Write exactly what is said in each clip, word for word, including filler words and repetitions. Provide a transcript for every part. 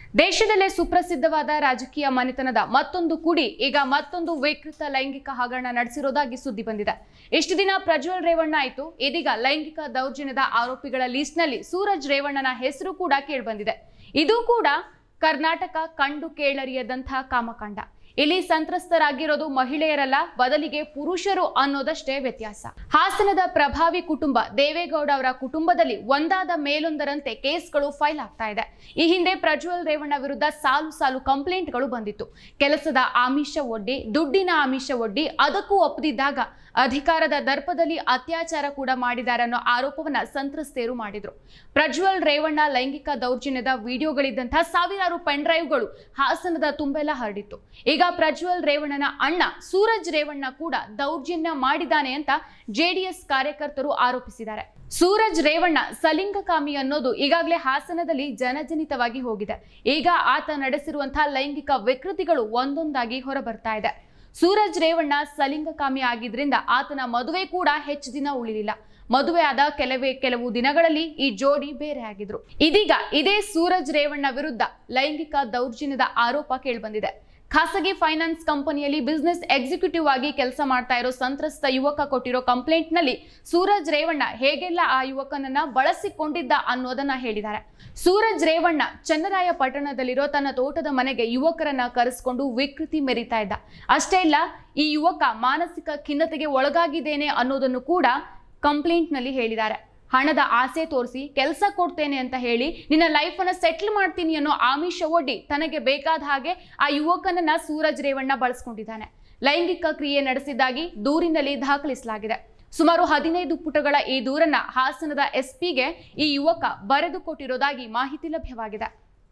ದೇಶದಲ್ಲೇ ಸುಪ್ರಸಿದ್ಧವಾದ ರಾಜಕೀಯ ಮನೆತನದ ಮತ್ತೊಂದು ಕುಡಿ ಈಗ ಮತ್ತೊಂದು ವಿಕೃತ ಲೈಂಗಿಕ ಹಗರಣ ನಡೆಸಿರೋದಾಗಿ ಸುದ್ದಿ ಬಂದಿದೆ. ಇಷ್ಟು ದಿನ ಪ್ರಜ್ವಲ್ ರೇವಣ್ಣ ಆಯಿತು, ಇದೀಗ ಲೈಂಗಿಕ ದೌರ್ಜನ್ಯದ ಆರೋಪಿಗಳ ಲಿಸ್ಟ್ನಲ್ಲಿ ಸೂರಜ್ ರೇವಣ್ಣನ ಹೆಸರು ಕೂಡ ಕೇಳಿಬಂದಿದೆ. ಇದು ಕೂಡ ಕರ್ನಾಟಕ ಕಂಡು ಕೇಳರಿಯದಂತಹ ಕಾಮಕಾಂಡ. ಇಲ್ಲಿ ಸಂತ್ರಸ್ತರಾಗಿರೋದು ಮಹಿಳೆಯರಲ್ಲ, ಬದಲಿಗೆ ಪುರುಷರು ಅನ್ನೋದಷ್ಟೇ ವ್ಯತ್ಯಾಸ. ಹಾಸನದ ಪ್ರಭಾವಿ ಕುಟುಂಬ ದೇವೇಗೌಡ ಅವರ ಕುಟುಂಬದಲ್ಲಿ ಒಂದಾದ ಮೇಲೊಂದರಂತೆ ಕೇಸ್ಗಳು ಫೈಲ್ ಆಗ್ತಾ ಇದೆ. ಈ ಹಿಂದೆ ಪ್ರಜ್ವಲ್ ರೇವಣ್ಣ ವಿರುದ್ಧ ಸಾಲು ಸಾಲು ಕಂಪ್ಲೇಂಟ್ಗಳು ಬಂದಿತ್ತು. ಕೆಲಸದ ಆಮಿಷ ಒಡ್ಡಿ, ದುಡ್ಡಿನ ಆಮಿಷ ಒಡ್ಡಿ ಅದಕ್ಕೂ ಒಪ್ಪದಿದ್ದಾಗ ಅಧಿಕಾರದ ದರ್ಪದಲ್ಲಿ ಅತ್ಯಾಚಾರ ಕೂಡ ಮಾಡಿದ್ದಾರೆ ಅನ್ನೋ ಆರೋಪವನ್ನ ಸಂತ್ರಸ್ತೆಯರು ಮಾಡಿದ್ರು. ಪ್ರಜ್ವಲ್ ರೇವಣ್ಣ ಲೈಂಗಿಕ ದೌರ್ಜನ್ಯದ ವಿಡಿಯೋಗಳಿದ್ದಂತಹ ಸಾವಿರಾರು ಪೆನ್ ಡ್ರೈವ್ಗಳು ಹಾಸನದ ತುಂಬೆಲ್ಲ ಹರಡಿತ್ತು. ಈಗ ಪ್ರಜ್ವಲ್ ರೇವಣ್ಣನ ಅಣ್ಣ ಸೂರಜ್ ರೇವಣ್ಣ ಕೂಡ ದೌರ್ಜನ್ಯ ಮಾಡಿದ್ದಾನೆ ಅಂತ ಜೆಡಿಎಸ್ ಕಾರ್ಯಕರ್ತರು ಆರೋಪಿಸಿದ್ದಾರೆ. ಸೂರಜ್ ರೇವಣ್ಣ ಸಲಿಂಗಕಾಮಿ ಅನ್ನೋದು ಈಗಾಗಲೇ ಹಾಸನದಲ್ಲಿ ಜನಜನಿತವಾಗಿ ಹೋಗಿದೆ. ಈಗ ಆತ ನಡೆಸಿರುವಂತಹ ಲೈಂಗಿಕ ವಿಕೃತಿಗಳು ಒಂದೊಂದಾಗಿ ಹೊರಬರ್ತಾ ಇದೆ. ಸೂರಜ್ ರೇವಣ್ಣ ಸಲಿಂಗಕಾಮಿ ಆಗಿದ್ರಿಂದ ಆತನ ಮದುವೆ ಕೂಡ ಹೆಚ್ಚು ದಿನ ಉಳಿಲಿಲ್ಲ. ಮದುವೆ ಆದ ಕೆಲವೇ ಕೆಲವು ದಿನಗಳಲ್ಲಿ ಈ ಜೋಡಿ ಬೇರೆ ಆಗಿದ್ರು. ಇದೀಗ ಇದೇ ಸೂರಜ್ ರೇವಣ್ಣ ವಿರುದ್ಧ ಲೈಂಗಿಕ ದೌರ್ಜನ್ಯದ ಆರೋಪ ಕೇಳಿಬಂದಿದೆ. ಖಾಸಗಿ ಫೈನಾನ್ಸ್ ಕಂಪನಿಯಲ್ಲಿ ಬಿಸ್ನೆಸ್ ಎಕ್ಸಿಕ್ಯೂಟಿವ್ ಆಗಿ ಕೆಲಸ ಮಾಡ್ತಾ ಇರೋ ಸಂತ್ರಸ್ತ ಯುವಕ ಕೊಟ್ಟಿರೋ ಕಂಪ್ಲೇಂಟ್ ನಲ್ಲಿ ಸೂರಜ್ ರೇವಣ್ಣ ಹೇಗೆಲ್ಲ ಆ ಯುವಕನನ್ನ ಬಳಸಿಕೊಂಡಿದ್ದ ಅನ್ನೋದನ್ನ ಹೇಳಿದ್ದಾರೆ. ಸೂರಜ್ ರೇವಣ್ಣ ಚನ್ನರಾಯ ಪಟ್ಟಣದಲ್ಲಿರೋ ತನ್ನ ತೋಟದ ಮನೆಗೆ ಯುವಕರನ್ನ ಕರೆಸಿಕೊಂಡು ವಿಕೃತಿ ಮೆರಿತಾ ಇದ್ದ. ಅಷ್ಟೇ ಇಲ್ಲ, ಈ ಯುವಕ ಮಾನಸಿಕ ಖಿನ್ನತೆಗೆ ಒಳಗಾಗಿದ್ದೇನೆ ಅನ್ನೋದನ್ನು ಕೂಡ ಕಂಪ್ಲೇಂಟ್ ನಲ್ಲಿ ಹೇಳಿದ್ದಾರೆ. ಹಣದ ಆಸೆ ತೋರಿಸಿ ಕೆಲಸ ಕೊಡ್ತೇನೆ ಅಂತ ಹೇಳಿ ನಿನ್ನ ಲೈಫ್ ಅನ್ನ ಸೆಟ್ಲ್ ಮಾಡ್ತೀನಿ ಅನ್ನೋ ಆಮಿಷ ಒಡ್ಡಿ ತನಗೆ ಬೇಕಾದ ಹಾಗೆ ಆ ಯುವಕನನ್ನ ಸೂರಜ್ ರೇವಣ್ಣ ಬಳಸ್ಕೊಂಡಿದ್ದಾನೆ. ಲೈಂಗಿಕ ಕ್ರಿಯೆ ನಡೆಸಿದ್ದಾಗಿ ದೂರಿನಲ್ಲಿ ದಾಖಲಿಸಲಾಗಿದೆ. ಸುಮಾರು ಹದಿನೈದು ಪುಟಗಳ ಈ ದೂರನ್ನ ಹಾಸನದ ಎಸ್ಪಿಗೆ ಈ ಯುವಕ ಬರೆದು ಕೊಟ್ಟಿರೋದಾಗಿ ಮಾಹಿತಿ ಲಭ್ಯವಾಗಿದೆ.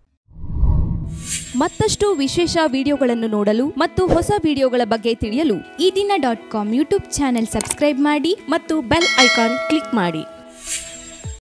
ಮತ್ತಷ್ಟು ವಿಶೇಷ ವಿಡಿಯೋಗಳನ್ನು ನೋಡಲು ಮತ್ತು ಹೊಸ ವಿಡಿಯೋಗಳ ಬಗ್ಗೆ ತಿಳಿಯಲು Ee Dina dot com YouTube channel subscribe ಮಾಡಿ ಮತ್ತು ಬೆಲ್ ಐಕಾನ್ ಕ್ಲಿಕ್ ಮಾಡಿ.